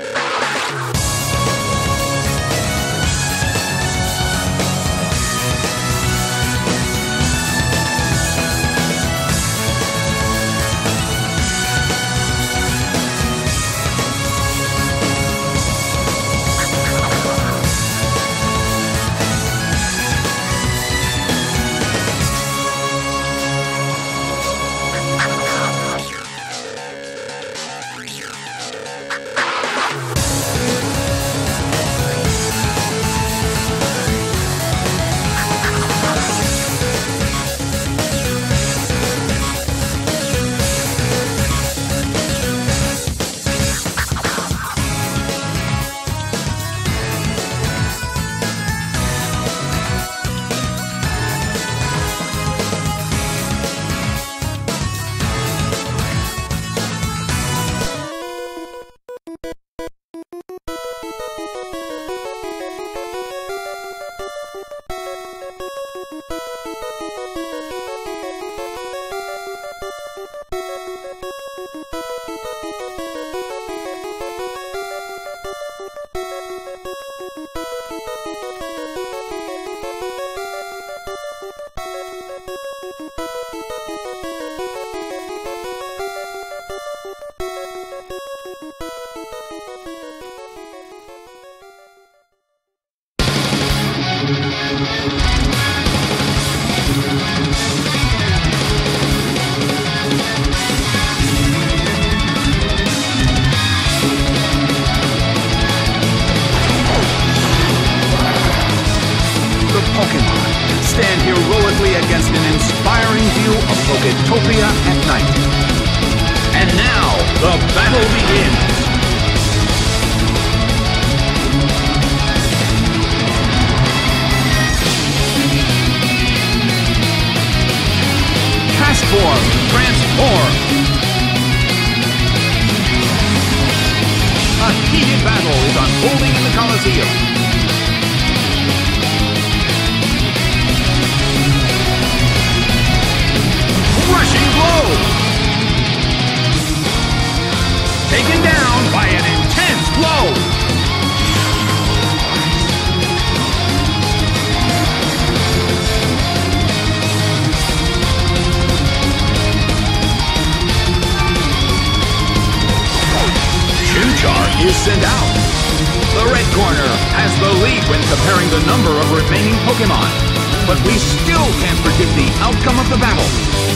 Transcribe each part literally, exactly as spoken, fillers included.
Poketopia at night. And now, the battle begins! Castform, transform! A heated battle is unfolding in the Colosseum. Rushing blow! Taken down by an intense blow! Chimchar is sent out. The red corner has the lead when comparing the number of remaining Pokemon, but we still can't predict the outcome of the battle.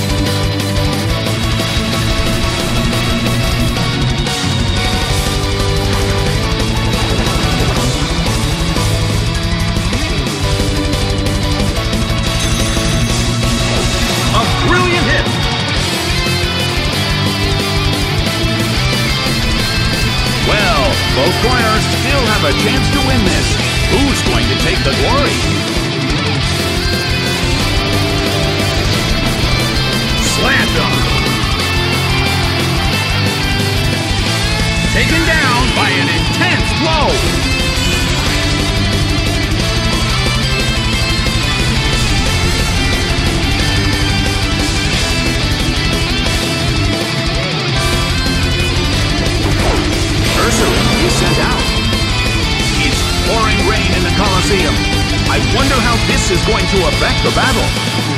Brilliant hit! Well, both corners still have a chance to win this. Who's going to take the glory? Slam dunk! Taken down by an intense blow! Ursaring is sent out. It's pouring rain in the Colosseum. I wonder how this is going to affect the battle.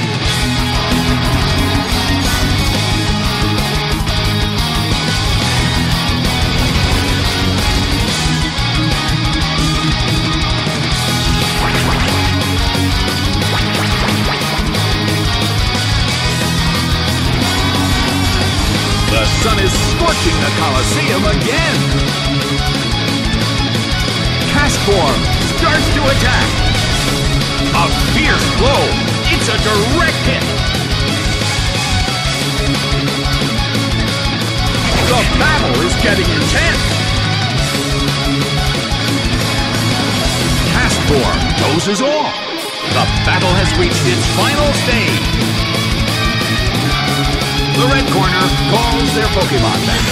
The sun is scorching the Colosseum again! Castform starts to attack! A fierce blow! It's a direct hit! The battle is getting intense! Castform dozes off! The battle has reached its final stage! The red corner calls their Pokemon back.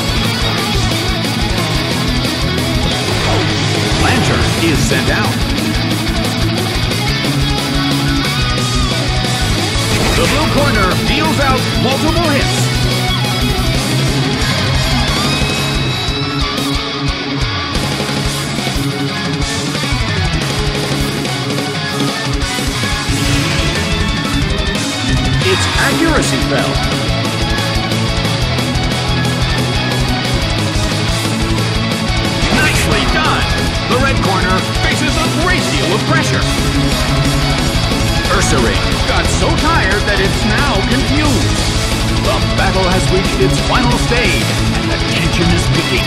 Lantern is sent out. The blue corner deals out multiple hits. accuracy fell. Nicely done! The red corner faces a great deal of pressure. Ursaring got so tired that it's now confused. The battle has reached its final stage, and the tension is peaking.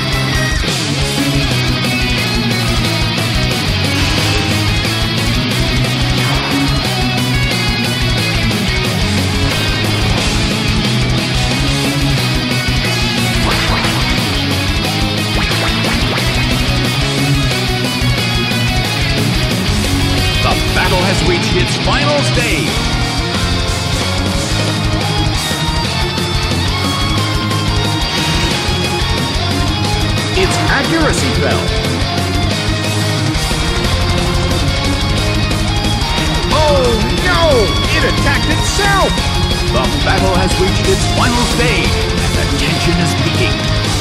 The battle has reached its final stage. Its accuracy fell. Oh no! It attacked itself! The battle has reached its final stage, and the tension is peaking.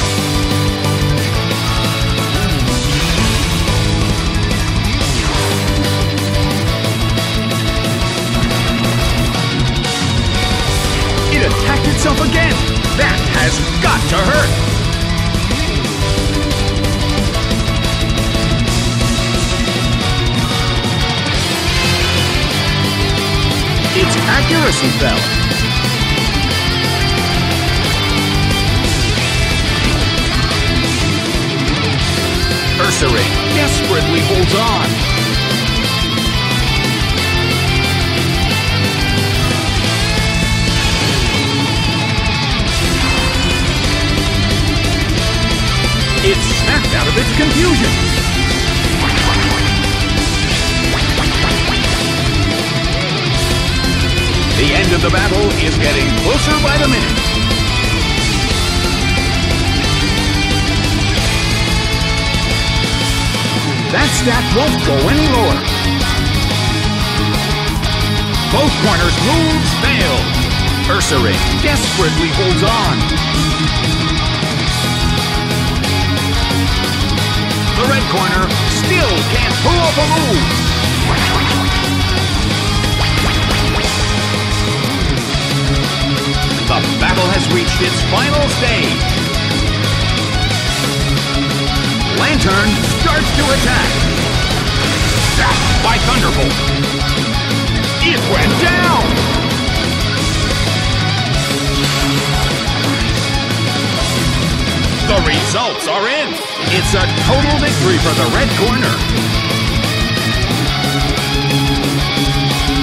It attacked itself again! That has got to hurt! Its accuracy fell. Ursaring desperately holds on. It snapped out of its confusion. The end of the battle is getting closer by the minute. That stat won't go any lower. Both corners' moves fail. Ursaring desperately holds on. The red corner still can't pull off a move. The battle has reached its final stage. Lantern starts to attack. Zapped by Thunderbolt. It went down! The results are in. It's a total victory for the red corner.